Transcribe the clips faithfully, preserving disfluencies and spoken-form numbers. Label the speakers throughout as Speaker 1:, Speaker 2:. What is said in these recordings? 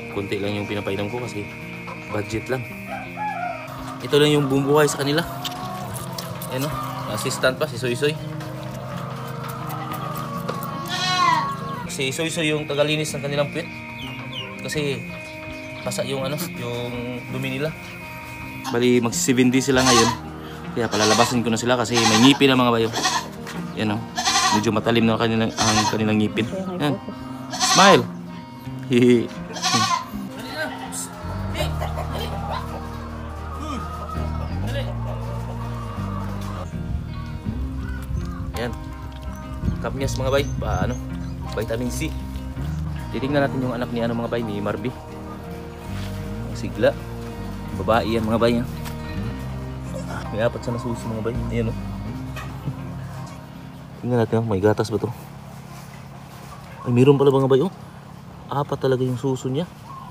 Speaker 1: konti lang yung pinapainom ko kasi budget lang. Ito lang yung bumubuhay sa kanila. Ayan o, assistant pa si Soy Soy. Si Soy Soy yung tagalinis ng kanilang puwet. Kasi basa yung ano, yung dumi nila. Bali mag seven days sila ngayon. Kaya palalabasin ko na sila kasi may ngipin na mga bayo. Yan o, medyo matalim na kanilang, ang kanilang ngipin. Yan. Smile! Hihi. Yan. Kamyas mga bay, pa, ano, vitamin C. Titingnan natin yung anak ni ano mga bay, ni Marby. Sigla. Babae yan mga bay. Yan. May apat sa nasuso mga bay. Ayan o. Tingnan natin, may gatas ba to? Ay, mayroon pala mga bay. Oh, apat talaga yung suso niya.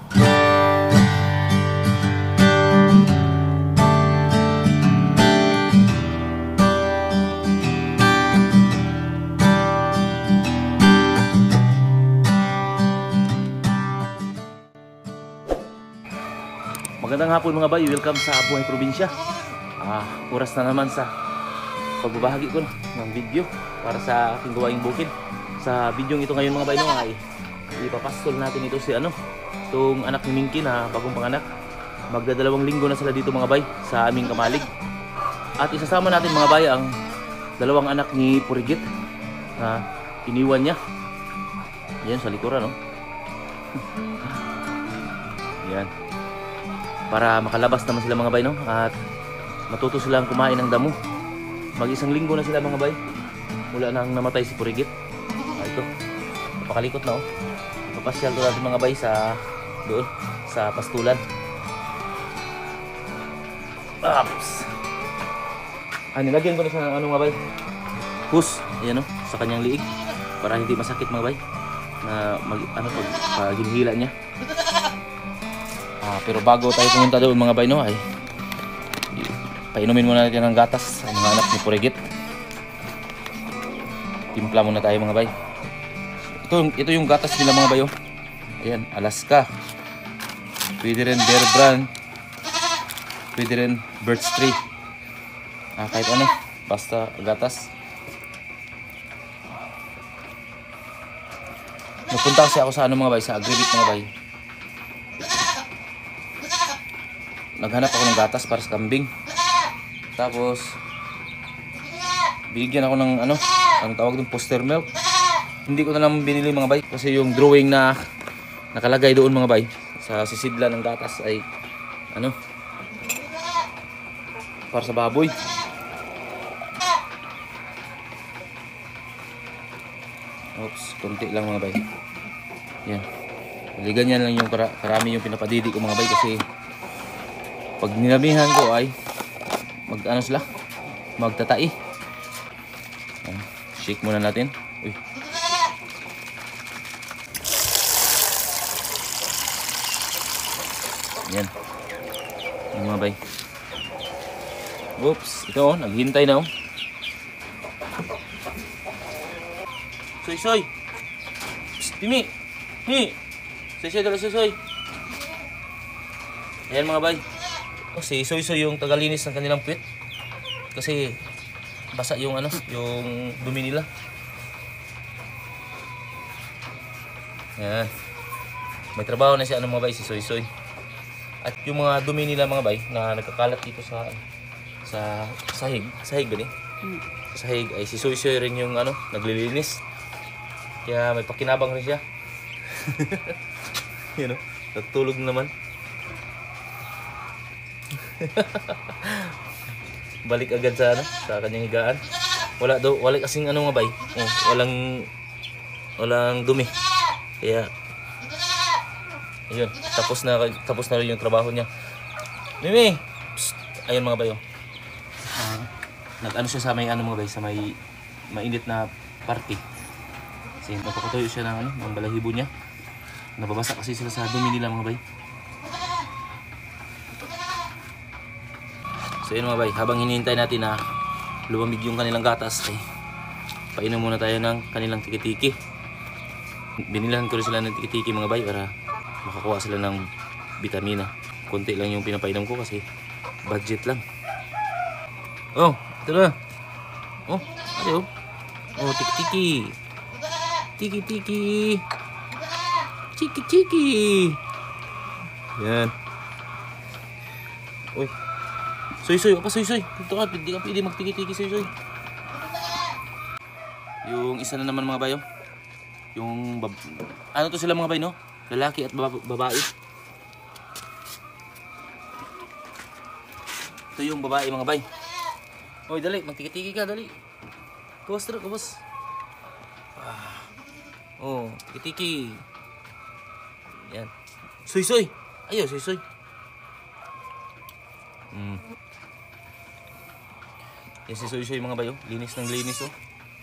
Speaker 1: Magandang hapon mga bay, welcome sa Buhay Probinsya. Ah, oras na naman sa pagbabahagi ko ng video para sa aking gawaing bukid. Sa video ito ngayon mga bay, no, ay ipapastol natin ito si ano, itong anak ni Minky na bagong panganak. Magdadalawang linggo na sila dito mga bay sa aming kamalig. At isasama natin mga bay ang dalawang anak ni Purigit na iniwan niya. Yan sa likuran, no? Yan. Para makalabas naman sila mga bay, no? At matuto silang kumain ng damo. Mag-isang linggo na sila mga bay mula nang namatay si Purigit. Ah, ito, napakalikot na oh. Papasyal to natin mga bay sa doon, sa pastulan. Ups! Ah, nilagyan ko na sa ano mga bay, hus, ayan oh, sa kanyang liig para hindi masakit mga bay na mag, ano, pag, pag hinihila niya. Ah, pero bago tayo pumunta doon mga bay, no, ay painumin muna natin ng gatas ang mga anak ni Purigit. Timpla muna tayo mga bay. Ito, ito yung gatas nila mga bayo. Ayan, Alaska. Pwede rin Bear Brand. Pwede rin Birch Tree. Ah, kahit ano, basta gatas. Nagpunta kasi ako sa ano mga bay, sa Agribit mga bay. Naghanap ako ng gatas para sa kambing. Tapos binigyan ako ng ano, ang tawag ng poster milk. Hindi ko na lang binili mga bay kasi yung drawing na nakalagay doon mga bay sa sisidla ng gatas ay ano, para sa baboy. Oops, konti lang mga bay. Yan. Bali ganyan lang yung karami yung pinapadidi ko mga bay kasi pag nilamihan ko ay mag ano sila, magtatai. Ayan. Shake muna natin. Uy. Yan. Yung mga bay. Oops, ito oh, naghintay na oh. Soy Soy. Psst, Pimi. Hi. Soy Soy, dala Soy Soy. Ayan mga bay. Si Soy Soy yung tagalinis ng kanilang puwet. Kasi basa yung ano, yung dumi nila. Ayan. May trabaho na si ano mga bay, si Soy Soy. At yung mga dumi nila mga bay na nagkakalat dito sa sa sahig, sahig ba ni? Hmm. Sa sahig ay si Soy Soy rin yung ano, naglilinis. Kaya may pakinabang rin siya. Yan o, natulog naman. Balik agad sa ano, sa kanyang higaan. Wala daw, wala kasing ano nga bay. Oh, walang walang dumi. Kaya ayun, tapos na tapos na rin yung trabaho niya. Mimi. Psst, ayun mga bayo. Uh, Nag-ano siya sa may ano mga bay, sa may mainit na party. Kasi napakatuyo siya ng ano, ng balahibo niya. Nababasa kasi sila sa dumi nila mga bay. So yun mga bay, habang hinihintay natin na lumamig yung kanilang gatas, ay painom muna tayo ng kanilang tiki-tiki. Binilahan ko rin sila ng tiki-tiki mga bay para makakuha sila ng vitamina. Konti lang yung pinapainom ko kasi budget lang. Oh, ito na. Oh, ano? Oh, tiki-tiki. Tiki-tiki. Chiki-chiki. Yan. Uy. Soy-soy, apa soy-soy? Dito ka, hindi ka pwede magtiki-tiki soy-soy. Yung isa na naman mga bayo. Yung bab... ano to sila mga bayo, no? Lalaki at baba babae. Ito yung babae mga bay. Oy, dali, magtiki-tiki ka, dali. Kuwas tara, kuwas. Ah. Oh, tiki-tiki. Yan. Soy-soy. Ayo, soy-soy. Hmm. Yan si soy-soy mga bayo. Linis ng linis, oh.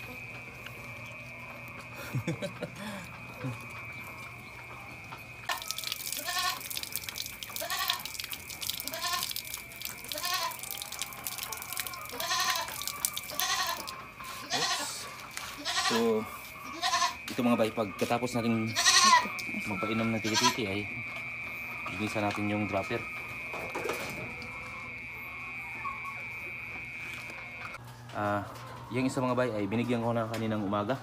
Speaker 1: So, ito mga bay, pagkatapos natin magpainom ng tiki-tiki ay linisan natin yung dropper. Ah, uh, yung isa mga bay ay binigyan ko na kaninang umaga.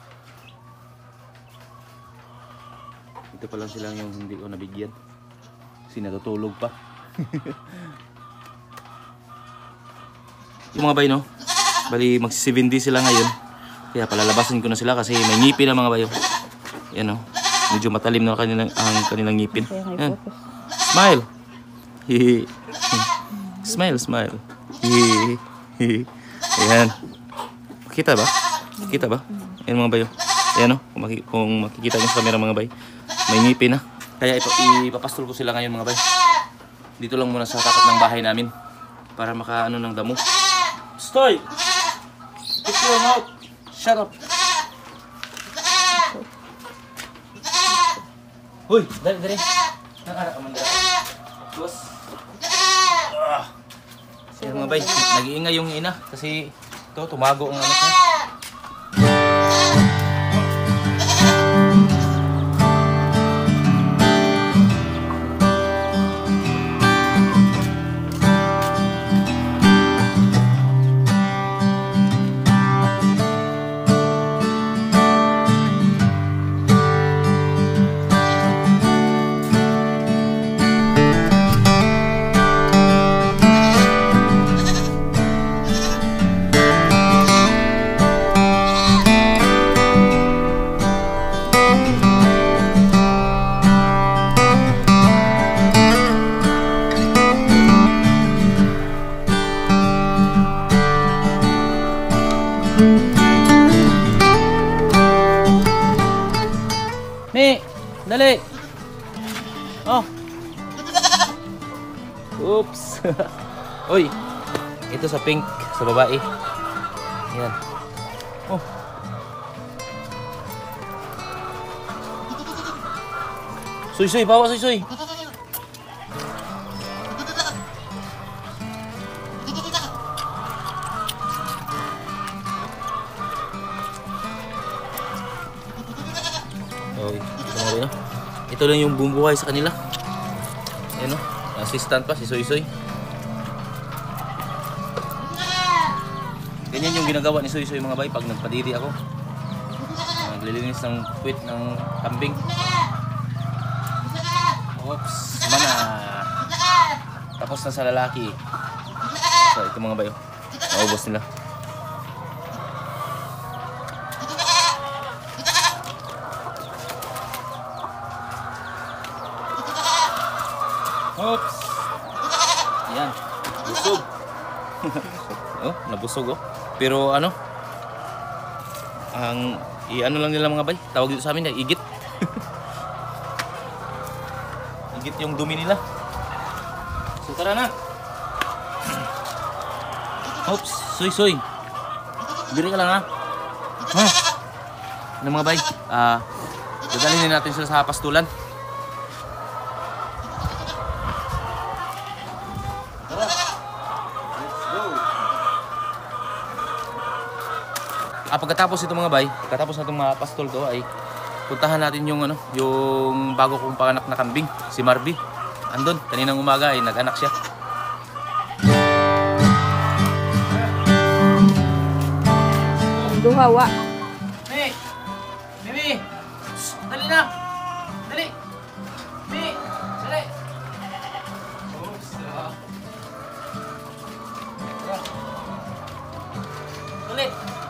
Speaker 1: Ito pa lang sila yung hindi ko nabigyan. Kasi natutulog pa. Yung mga bay, no? Bali mag seven days sila ngayon. Kaya palalabasin ko na sila kasi may ngipin na mga bayo. Yan o. Medyo matalim na kanilang, ang kanilang ngipin. Yan. Smile. Hihi. Smile, smile. Hihi. Ayan. Makita ba? Makita ba? Ayan mga bayo. Ayan o. Kung, maki kung makikita nyo sa camera mga bay. May ngipin na. Kaya ito, ipapastol ko sila ngayon mga bay. Dito lang muna sa tapat ng bahay namin. Para makaano ng damo. Stoy! Keep your mouth! Shut up! Hoy! Dali, dali! Nakarak naman dali. Boss! Ah. Sige mga bay, nag-iingay yung ina kasi ito, tumago ang anak niya. Mi, dali. Oh. Oops. Oy. Ito sa pink, sa babae. Yan. Oh. Soy-soy, bawa soy-soy. Okay. Ito, ito lang yung bumbuhay sa kanila. Ayan o. Assistant pa si Soy-Soy. Ganyan yung ginagawa ni Soy-Soy mga bay pag nagpadiri ako. Naglilinis ng puwit ng kambing. Oops. Mana. Tapos na sa lalaki. So ito mga bay o. Naubos nila. Oops. Ayan. Busog. Oh, nabusog oh. Pero ano? Ang i-ano lang nila mga bay. Tawag dito sa amin, igit. Igit yung dumi nila. So tara na. Oops, soy-soy. Diri ka lang ha. Ha? Ano mga bay? Ah, uh, dadalhin natin sila sa pastulan. Ah, pagkatapos ito mga bay, pagkatapos na itong mga pastol to ay puntahan natin yung ano, yung bago kong panganak na kambing, si Marby. Andun, kaninang umaga ay nag-anak siya.
Speaker 2: Duhawa.
Speaker 1: Mimi! Mimi! Dali na! Dali! Mimi! Dali! Oops! Dali!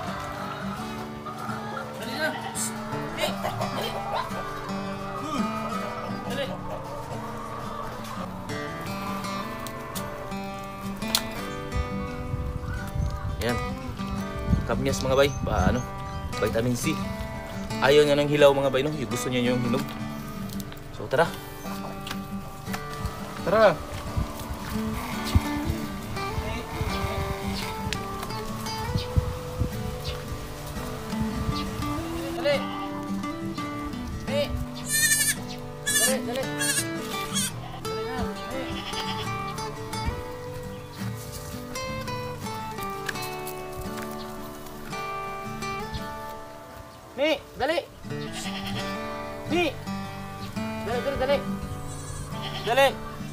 Speaker 1: Dali na! Mimi! Dali! Hmm. Dali! Yan. Kamyas mga bay, pa ano, vitamin C. Ayaw niya ng hilaw mga bay, no? Yung gusto niya yung hinog. So tara. Tara. Dali. Dali. Dali, dali. Dali na. Dali. Mi, dali. Mi. Dali, dali, dali. Dali.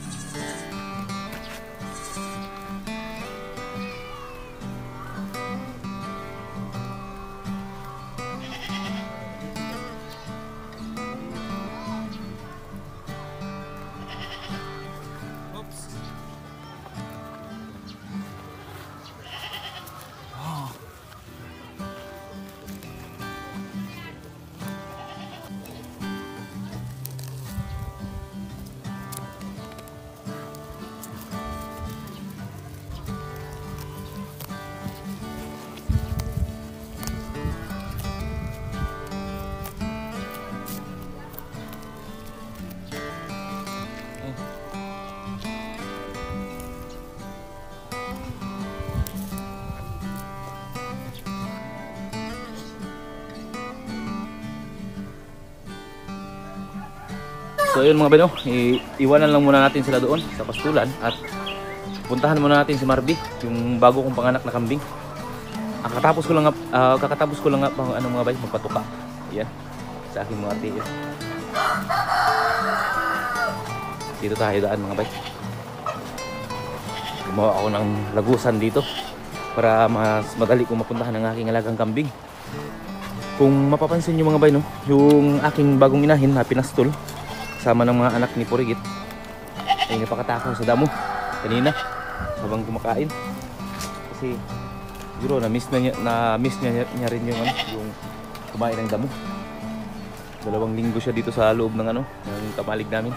Speaker 1: Oops. So yun mga beno, i iwanan lang muna natin sila doon sa pastulan at puntahan muna natin si Marby, yung bago kong panganak na kambing. Ang kakatapos ko lang nga, uh, kakatapos ko lang nga pang ano mga bay, magpatuka. Yan, sa aking mga ate. Dito tayo daan mga bay. Gumawa ako ng lagusan dito para mas madali kong mapuntahan ang aking alagang kambing. Kung mapapansin nyo mga bay, no, yung aking bagong inahin na pinastol sama ng mga anak ni Purigit ay napakatakaw sa damo kanina habang kumakain kasi siguro na miss na niya, na miss niya, niya rin yung ano, yung kumain ng damo. Dalawang linggo siya dito sa loob ng ano, ng kamalig namin.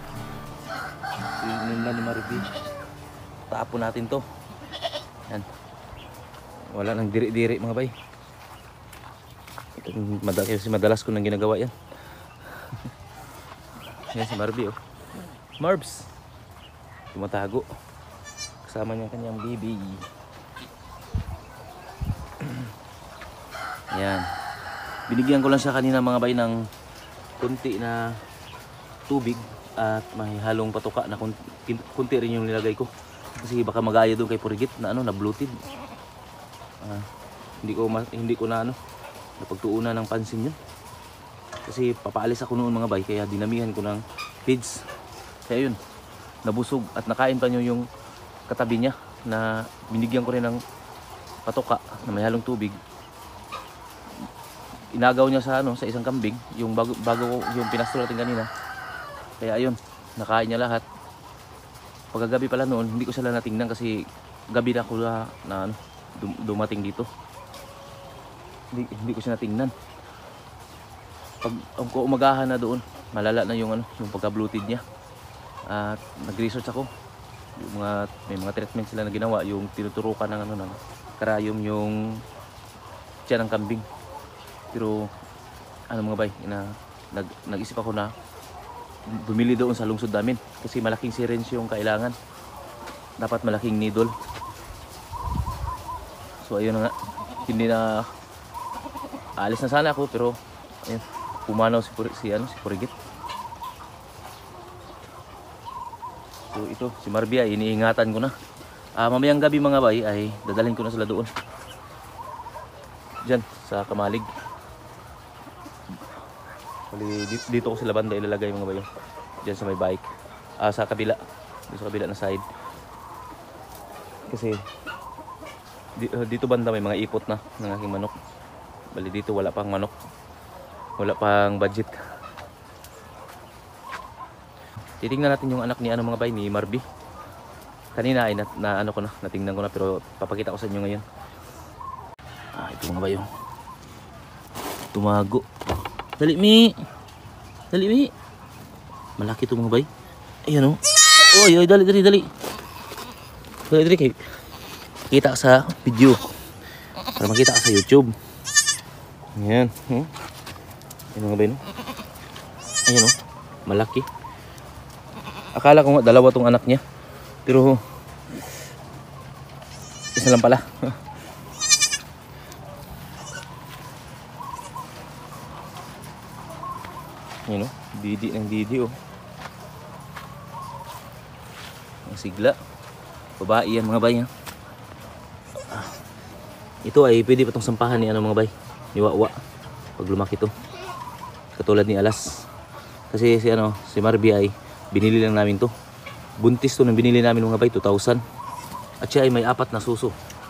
Speaker 1: Yun lang ni Marby. Tapon natin to. Yan. Wala nang diri-diri mga bay. Madalas, kasi madalas ko nang ginagawa yan. Yan si Marby, oh. Marbs! Tumatago. Kasama niya kanyang baby. Yan. Binigyan ko lang siya kanina mga bay ng kunti na tubig at may halong patuka na kunti, kunti rin yung nilagay ko. Kasi baka mag-aya doon kay Purigit na ano, na bloated. Uh, hindi ko hindi ko na ano, napagtuunan ng pansin yun. Kasi papaalis ako noon mga bay, kaya dinamihan ko ng feeds. Kaya yun, nabusog at nakain pa nyo yung katabi niya na binigyan ko rin ng patoka na may halong tubig. Inagaw niya sa ano, sa isang kambing, yung bago, bago yung pinastol natin kanina. Kaya ayun, nakain niya lahat. Pagkagabi pala noon, hindi ko sila natingnan kasi gabi na ako na, na ano, dumating dito. Hindi, hindi ko siya natingnan. Pag ang ko umagahan na doon, malala na yung ano, yung pagka-bloated niya. At nag-research ako. Yung mga may mga treatment sila na ginawa, yung tinuturukan ng ano ng karayom yung tiyan ng kambing. Pero ano mga bay, na nag nag-isip ako na bumili doon sa lungsod namin kasi malaking syringe yung kailangan. Dapat malaking needle. So ayun na nga. Hindi na alis na sana ako pero ayun, pumanaw si, si, ano, si Purigit. So ito, si Marby ay iniingatan ko na. Ah, mamayang gabi mga bay ay dadalhin ko na sila doon. Diyan, sa Kamalig. Bali, dito, dito ko sila banda ilalagay mga bayo. Diyan sa may bike. Ah, sa kabila. Dito sa kabila na side. Kasi di, uh, dito banda may mga ipot na ng aking manok. Bali dito wala pang manok. Wala pang budget. Titingnan natin yung anak ni ano mga bay, ni Marby. Kanina ay na, na ano ko na, natingnan ko na, pero papakita ko sa inyo ngayon. Ah, ito mga bay, oh. Tumago. Dali mi. Dali mi. Malaki ito mga bay. Ayan oh. Oy, oy, dali, dali, dali. Dali, dali kay. Kita ka sa video. Para makita ka sa YouTube. Ayan. Hmm? Ayan mga bay, no? Ayan oh. Malaki. Akala ko nga dalawa tong anak niya. Pero isa lang pala. Yun o, didi ng didi o. Ang sigla. Babae yan mga bay. Ah. Ito ay pwede pa itong sampahan ni ano mga bay, ni Wawa. Pag lumaki to. Katulad ni Alas. Kasi si ano, si Marby ay binili lang namin to. Buntis to nang binili namin mga bay, two thousand. At siya ay may apat na suso.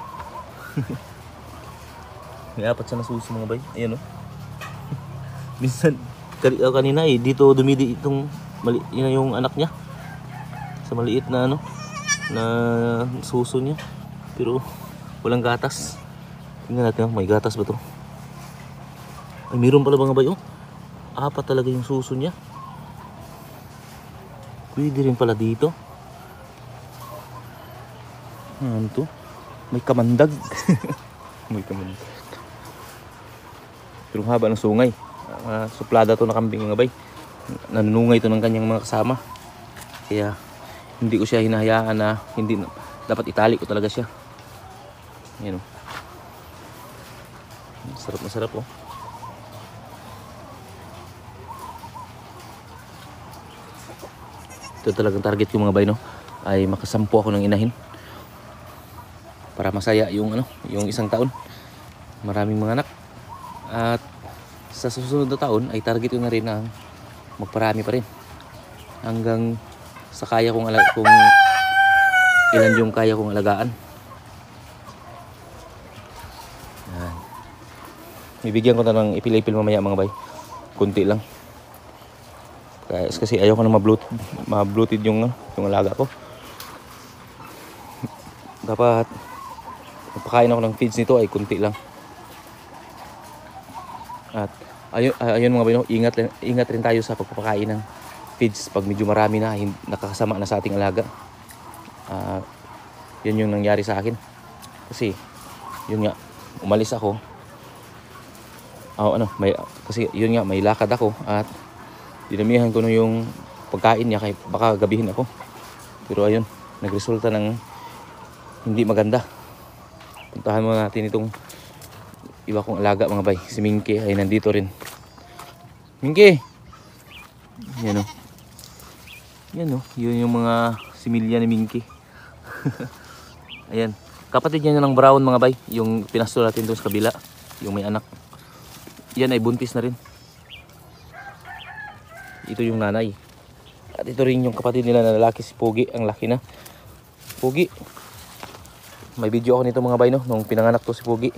Speaker 1: May apat siya na suso mga bay. Ayan o. Minsan kanina eh, dito dumidi itong mali, yun yung anak niya. Sa maliit na ano, na suso niya. Pero walang gatas. Tingnan natin, may gatas ba to? Ay, meron pala mga bay oh. Apat talaga yung suso niya. Pwede rin pala dito. Ano to? May kamandag. May kamandag. Pero haba ng sungay. Uh, suplada to na kambing mga bay. Nanunungay to ng kanyang mga kasama. Kaya hindi ko siya hinahayaan na hindi dapat itali ko talaga siya. Ayan o. Masarap masarap oh. Ito talagang target ko mga bay, no? Ay makasampu ako ng inahin. Para masaya yung ano, yung isang taon. Maraming mga anak. At sa susunod na taon ay target ko na rin na magparami pa rin. Hanggang sa kaya kong ala kung ilan yung kaya kong alagaan. Yan. Bibigyan ko na ng ipil-ipil mamaya mga bay. Kunti lang. Kasi ayaw ko na ma-bloated, ma-bloated yung, yung alaga ko. Dapat magpakain ako ng feeds nito ay kunti lang. At ayun, ayun mga bino, ingat, ingat rin tayo sa pagpapakain ng feeds pag medyo marami na, nakakasama na sa ating alaga. Uh, yun yung nangyari sa akin. Kasi yun nga, umalis ako. Oh, ano, may, kasi yun nga, may lakad ako at dinamihan ko na yung pagkain niya kaya baka gabihin ako. Pero ayun, nagresulta ng hindi maganda. Puntahan mo natin itong iba kong alaga mga bay. Si Minky ay nandito rin. Minky! Yan o. Yan o. Yun yung mga similya ni Minky. Ayan. Kapatid niya ng brown mga bay. Yung pinasto natin doon sa kabila. Yung may anak. Yan ay buntis na rin. Ito yung nanay. At ito rin yung kapatid nila na lalaki, si Pogi. Ang laki na. Pogi. May video ako nito mga bay, no? Nung pinanganak to si Pogi.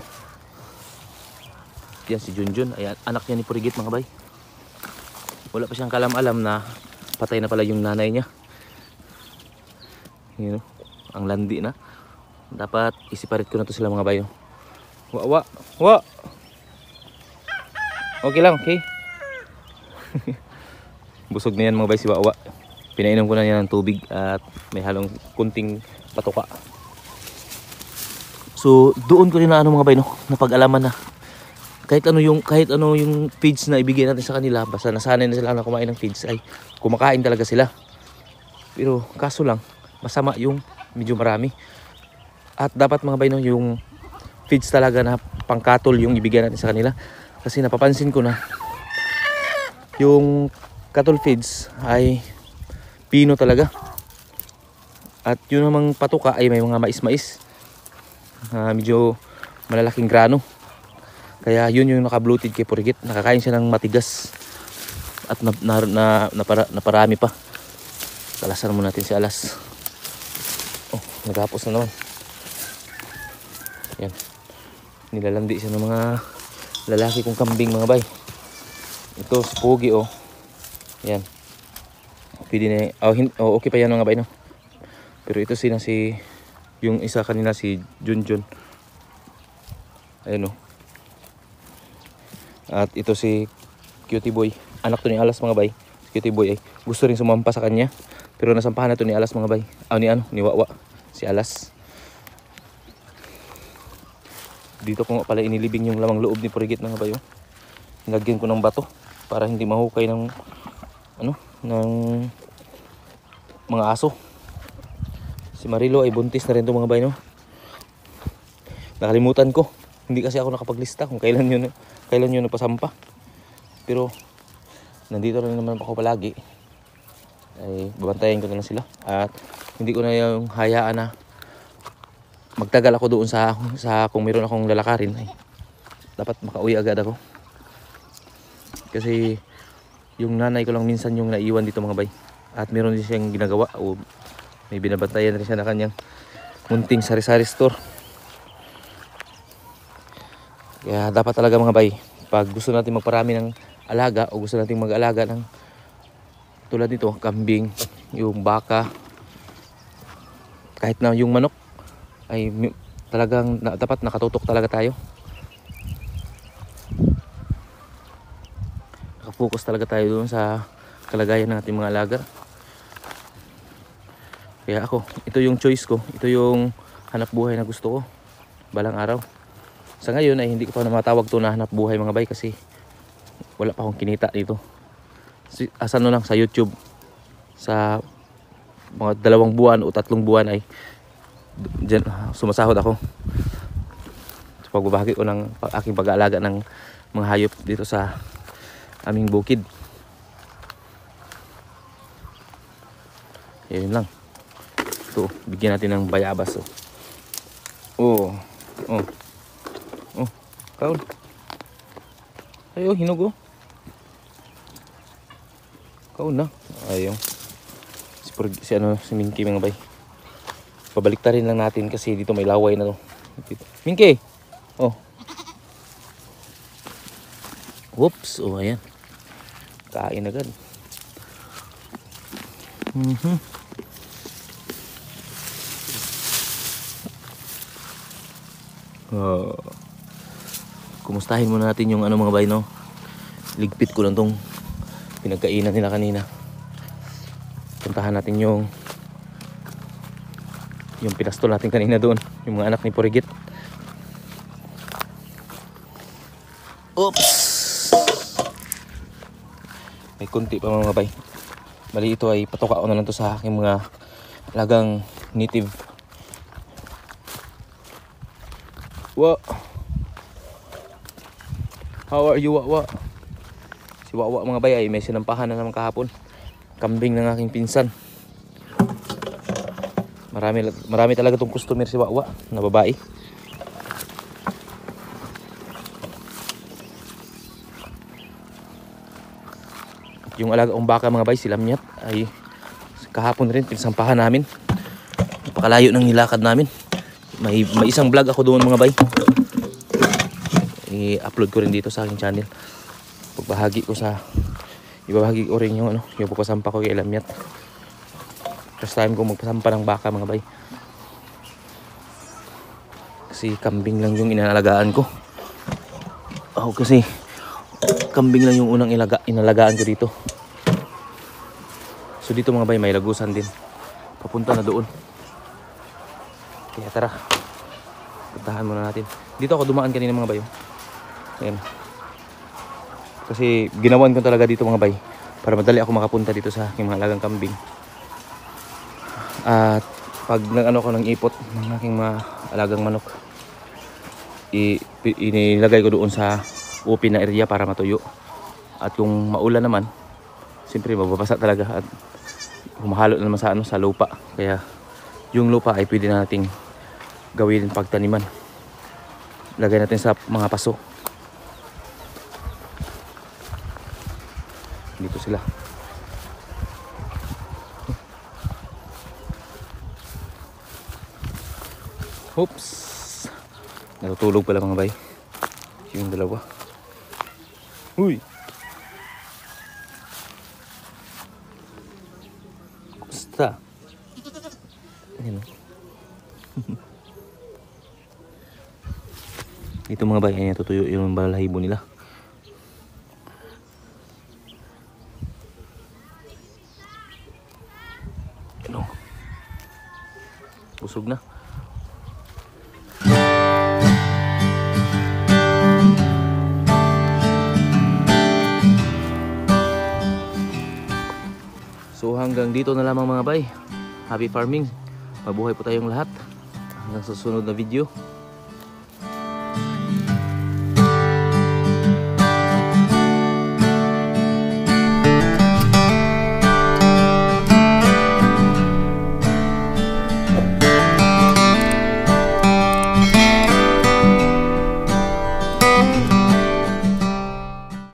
Speaker 1: Yan si Junjun. Ayan, anak niya ni Purigit mga bay. Wala pa siyang kalam-alam na patay na pala yung nanay niya. Yun, no? Ang landi na. Dapat isiparit ko na to sila mga bay. No? Wa, wa, wa. Okay lang, okay. Busog na yan mga bay si Wawa. Pinainom ko na yan ng tubig at may halong kunting patuka. So doon ko rin na ano mga bay, no, napag-alaman na kahit ano yung kahit ano yung feeds na ibigay natin sa kanila, basta nasanay na sila na kumain ng feeds ay kumakain talaga sila. Pero kaso lang masama yung medyo marami. At dapat mga bay, no, yung feeds talaga na pangkatol yung ibigay natin sa kanila. Kasi napapansin ko na yung cattle feeds ay pino talaga. At yun namang patuka ay may mga mais-mais. Uh, medyo malalaking grano. Kaya yun yung naka-bloated kay Purigit. Nakakain siya ng matigas. at na, na, na, napara, naparami pa. Kalasan mo natin si Alas. Oh, naghapos na naman. Yan. Nilalandi siya ng mga lalaki kong kambing mga bay. Ito si Pogi oh. Yan. Pwede na oh, hin, oh, okay pa yan mga bay no. Pero ito sina si yung isa kanina si Junjun. Ayun oh. At ito si Cutie Boy. Anak to ni Alas mga bay. Si Cutie Boy ay gusto rin sumampa sa kanya. Pero nasampahan na to ni Alas mga bay. Ah, ni ano? Ni Wawa. Si Alas. Dito ko nga pala inilibing yung lamang loob ni Purigit mga bay. Oh. Nilagyan ko ng bato para hindi mahukay ng ano, ng mga aso. Si Marilo ay buntis na rin to mga bay no. Nakalimutan ko. Hindi kasi ako nakapaglista kung kailan yun, kailan yun napasampa. Pero nandito rin naman ako palagi. Ay babantayan ko na lang sila. At hindi ko na yung hayaan na magtagal ako doon sa, sa kung meron akong lalakarin. Ay, dapat makauwi agad ako. Kasi yung nanay ko lang minsan yung naiwan dito mga bay. At meron din siyang ginagawa. O may binabantayan rin siya na kanyang munting sari-sari store. Kaya dapat talaga mga bay, pag gusto natin magparami ng alaga o gusto natin mag-alaga ng tulad nito, kambing, yung baka, kahit na yung manok, ay talagang na, dapat nakatutok talaga tayo. Nakafocus talaga tayo doon sa kalagayan ng ating mga alaga. Kaya ako, ito yung choice ko, ito yung hanap buhay na gusto ko balang araw. Sa ngayon ay hindi ko pa na matawag to na hanap buhay mga bay kasi wala pa akong kinita dito. Asan no lang sa YouTube sa mga dalawang buwan o tatlong buwan ay dyan, sumasahod ako sa pagbabahagi ko ng aking pag-aalaga ng mga hayop dito sa aming bukid. Yun lang. Ito, bigyan natin ng bayabas. Oh, oh, oh, kaon. Ayo, hinugo. Kaon na. Ayaw. Si, si ano, si Minky mga bay. Pabaliktarin lang natin kasi dito may laway na to. Dito. Minky! Oh. Whoops. Oh, ayan. Kain agad. Mm-hmm. Oh. Kumustahin muna natin yung ano mga bay no. Ligpit ko lang tong pinagkainan nila kanina. Puntahan natin yung yung pinastol natin kanina doon, yung mga anak ni Purigit. Oops. May kunti pa mga bay. Bali ito ay patuka ko na lang to sa aking mga alagang native. Wa. How are you, Wawa? Si Wawa mga bay ay may sinampahan na naman kahapon. Kambing ng aking pinsan. Marami, marami talaga tong customer si Wawa na babae. At yung alaga kong baka mga bay, si Lamyat ay kahapon rin pinsampahan namin. Napakalayo ng nilakad namin. May, may isang vlog ako doon mga bay. I-upload ko rin dito sa aking channel. Pagbahagi ko sa ibabahagi ko rin yung ano, yung pagpasampa ko kay Lamyat. First time ko magpasampa ng baka mga bay. Kasi kambing lang yung inalagaan ko. Oh, kasi kambing lang yung unang ilaga, inalagaan ko dito. So dito mga bay may lagusan din. Papunta na doon. Kaya tara. Puntahan muna natin. Dito ako dumaan kanina mga bay. Ayan. Kasi ginawan ko talaga dito mga bay para madali ako makapunta dito sa aking mga alagang kambing. At pag nag-ano ko ng ipot ng aking mga alagang manok, i inilagay ko doon sa open na area para matuyo. At kung maulan naman, siyempre mababasa talaga at humahalo na naman sa ano, sa lupa. Kaya yung lupa ay pwede na nating gawin pagtaniman. Lagay natin sa mga paso. Dito dito sila. Oops. Natutulog pala mga bay. Yung dalawa. Uy. Basta. Ayan. Ito mga bay, ayan, tutuyo yung balahibo nila. Ano? Busog na. So hanggang dito na lamang mga bay. Happy farming. Mabuhay po tayong lahat. Hanggang sa susunod na video.